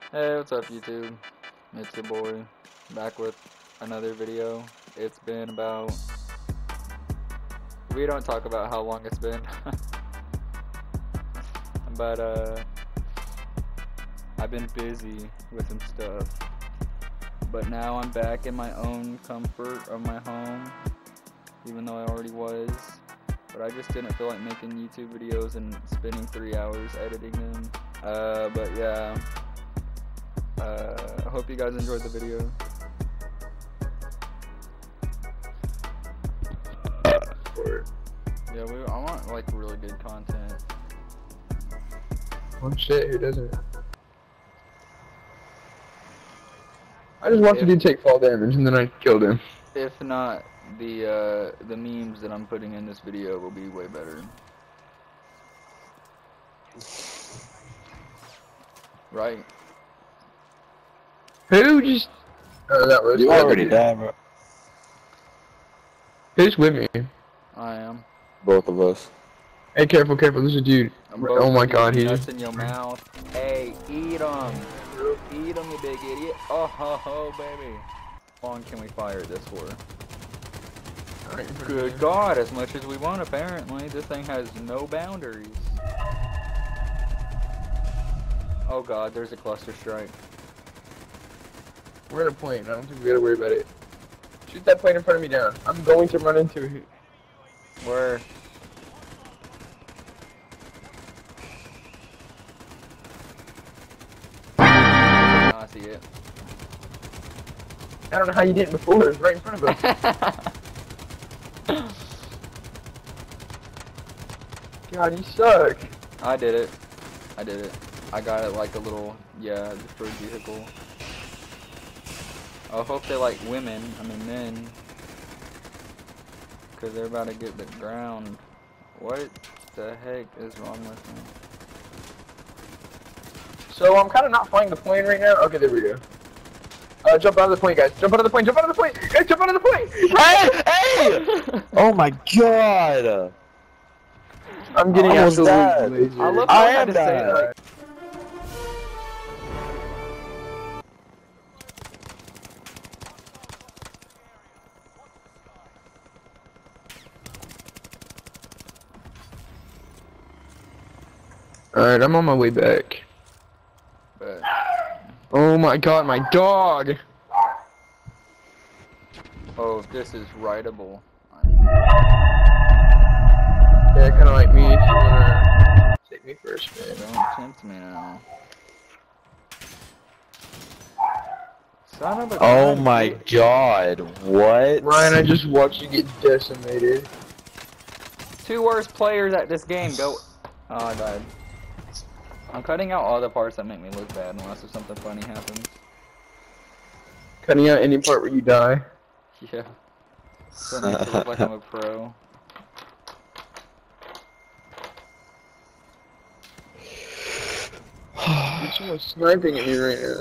Hey, what's up YouTube? It's your boy, back with another video. It's been about... We don't talk about how long it's been. But, I've been busy with some stuff. But now I'm back in my own comfort of my home, even though I already was. But I just didn't feel like making YouTube videos and spending 3 hours editing them. But yeah. I hope you guys enjoyed the video. Yeah, I want like really good content. Oh shit, who doesn't? I just watched a dude take fall damage and then I killed him. If not, the memes that I'm putting in this video will be way better. Right? Who just... Oh, that was... You already died, bro. Who's with me? I am. Both of us. Hey, careful, careful, there's a dude. Oh my god, he nuts just... in your mouth. Hey, eat 'em. Eat 'em, you big idiot. Oh ho ho, baby. How long can we fire this for? Good God, as much as we want apparently. This thing has no boundaries. Oh God, there's a cluster strike. We're at a plane, I don't think we gotta worry about it. Shoot that plane in front of me down. I'm going to run into it. Where? I see it. I don't know how you did it before, it was right in front of us. God, you suck. I did it. I did it. I got it like a little, yeah, destroyed vehicle. I hope they like women, I mean men. Cause they're about to get the ground. What the heck is wrong with me? So I'm kind of not flying the plane right now. Okay, there we go. Jump out of the plane, guys. Jump out of the plane. Jump out of the plane. Guys, jump out of the plane. Hey! Hey! Oh my god! I'm getting Almost absolutely died. laser. I love I how I had am to say dying. it like. Alright, I'm on my way back. But Oh my god, my dog! oh, this is writable. Yeah, kinda like me if you wanna take me for a spin. Don't tempt me now. Son of a Oh gun, my dude. god, what? Ryan, I just watched you get decimated. Two worst players at this game go. Oh, I died. I'm cutting out all the parts that make me look bad unless if something funny happens. Cutting out any part where you die. Yeah. So it makes it look like I'm a pro. There's someone sniping at me right now.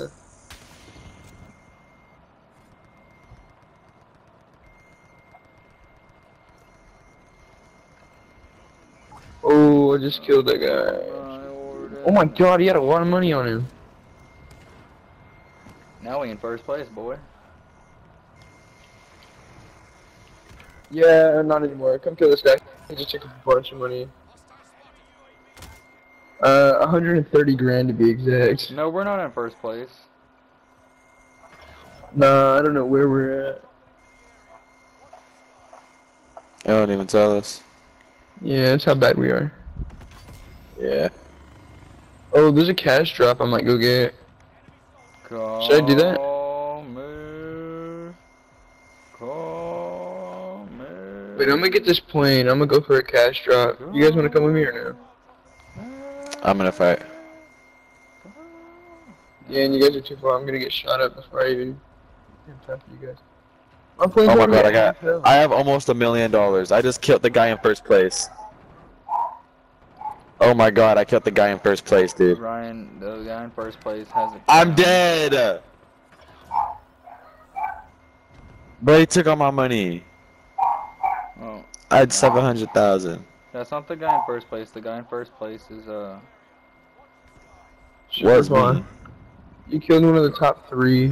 Oh, I just killed that guy. Oh my god, he had a lot of money on him. Now we in first place, boy. Yeah, not anymore. Come kill this guy. He just took a bunch of money. 130 grand to be exact. No, we're not in first place. Nah, I don't know where we're at. They don't even tell us. Yeah, that's how bad we are. Yeah. Oh, there's a cash drop I might go get. Should I do that? Wait, I'm gonna get this plane. I'm gonna go for a cash drop. You guys wanna come with me or no? I'm gonna fight. Yeah, and you guys are too far. I'm gonna get shot up before I even have time for you guys. My plane's Oh my already god, at half I have almost $1 million. I just killed the guy in first place. Oh my god, I killed the guy in first place, dude. Ryan, the guy in first place has a. I'm dead! But he took all my money. Oh, I had 700,000. that's not the guy in first place. The guy in first place is Was far. me. You killed one of the top 3.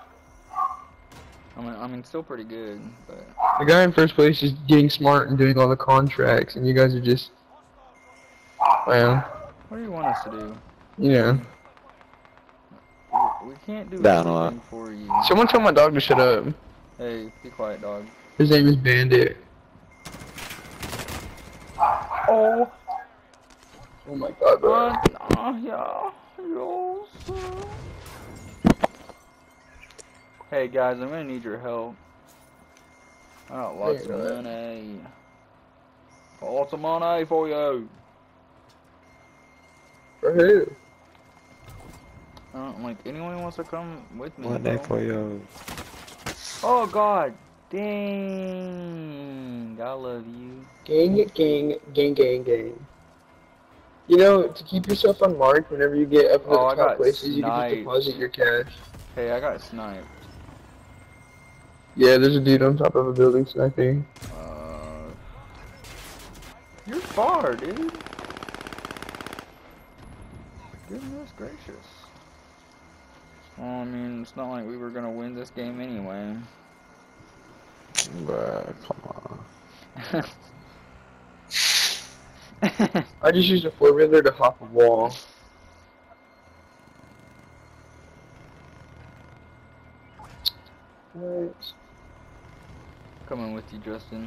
I mean, still pretty good, but The guy in first place is getting smart and doing all the contracts, and you guys are just, well, what do you want us to do? you know. We can't do Down a lot. anything for you. Someone tell my dog to shut up. Hey, be quiet, dog. His name is Bandit. Oh. Oh my god, bro. What? Oh, yeah. Hey guys, I'm gonna need your help. I got lots Yeah, of money. Lots of money for you. For who? Like anyone wants to come with me. One bro. day for you. Oh god. Dang. I love you. Gang, gang, gang, gang, gang. You know, to keep yourself unmarked whenever you get up to Oh, I the got top places, you can just sniped. deposit your cash. Hey, I got sniped. Yeah, there's a dude on top of a building sniping. You're far, dude. Goodness gracious. Well, I mean, it's not like we were gonna win this game anyway. Bruh, come on. I just used a 4-wheeler to hop a wall. Right. Coming with you, Justin.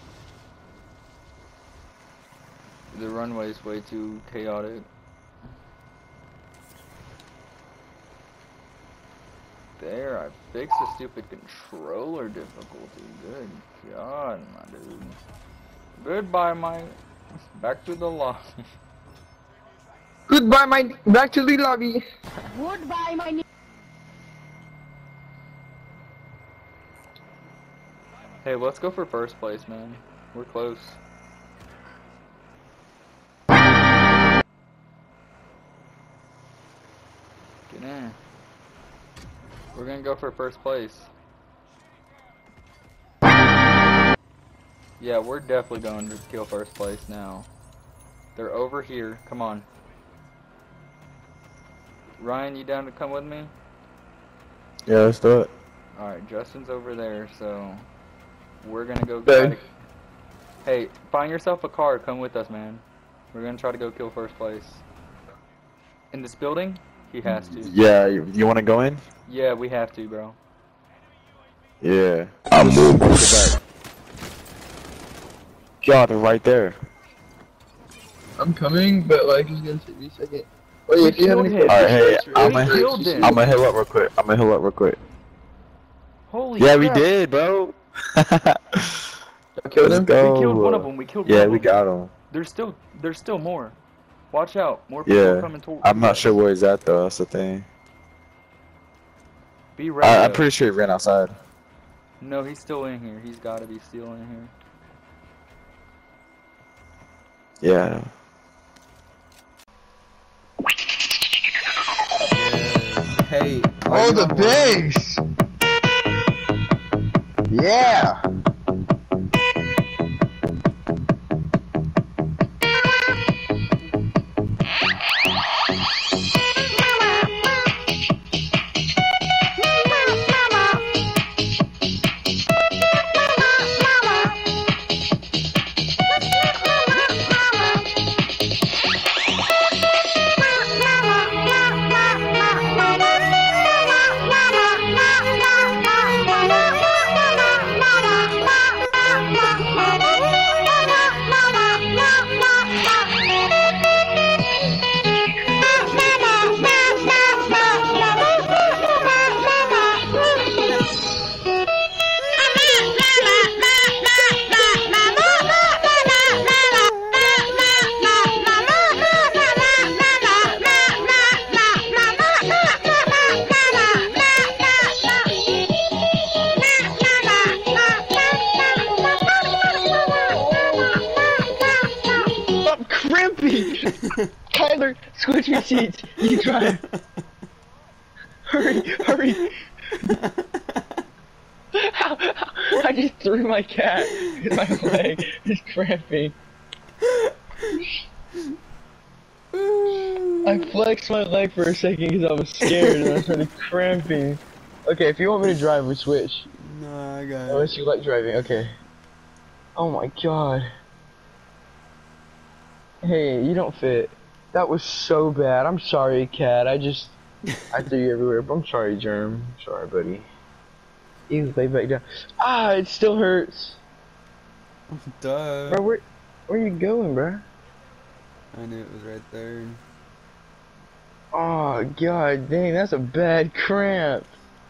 The runway's way too chaotic. There, I fixed the stupid controller difficulty. Good God, my dude. Goodbye, my... Back to the lobby. Goodbye, my. Back to the lobby. Goodbye, my. Hey, let's go for first place, man. We're close. Get in. We're gonna go for first place. Yeah, we're definitely going to kill first place now. They're over here. Come on. Ryan, you down to come with me? Yeah, let's do it. Alright, Justin's over there, so we're gonna go Good. Hey, find yourself a car, come with us, man. We're gonna try to go kill first place. In this building? He has to. Yeah, you want to go in? Yeah, we have to, bro. Yeah. I'm moving. Back. God, they're right there. I'm coming, but like it's gonna take me a second. Wait, if you have any killed him. Alright, hey, I'm We killed him. gonna heal up real quick. Holy Yeah, we crap. did, bro. Killed him? Let's go. We killed one of them. We killed one Yeah, of we them. got him. There's still more. Watch out. More people are Yeah. coming towards I'm not us. sure where he's at though. That's the thing. Be ready. I'm though. pretty sure he ran outside. No, he's still in here. He's got to be still in here. Yeah. Hey. Oh, the bass! Yeah! I'm cramping! Tyler, switch your seats. You drive. Hurry, hurry. I just threw my cat in my leg. It's cramping. I flexed my leg for a second because I was scared and I started cramping. Okay, if you want me to drive, we switch. No, I got it. Unless you like driving, okay. Oh my god. Hey, you don't fit. That was so bad. I'm sorry, Cat. I threw you everywhere, but I'm sorry, Germ. Sorry, buddy. You lay back down. Ah, it still hurts. Duh. Bro, where you going, bro? I knew it was right there. Oh, god dang, that's a bad cramp.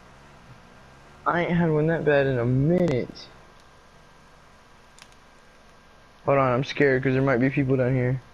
I ain't had one that bad in a minute. Hold on, I'm scared because there might be people down here.